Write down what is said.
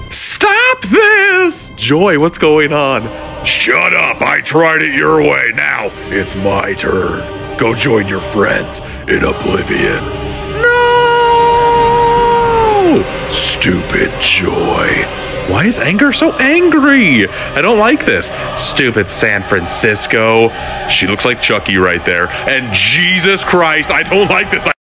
Stop this! Joy, what's going on? Shut up, I tried it your way. Now it's my turn. Go join your friends in Oblivion. No! Stupid Joy. Why is Anger so angry? I don't like this. Stupid San Francisco. She looks like Chucky right there. And Jesus Christ, I don't like this.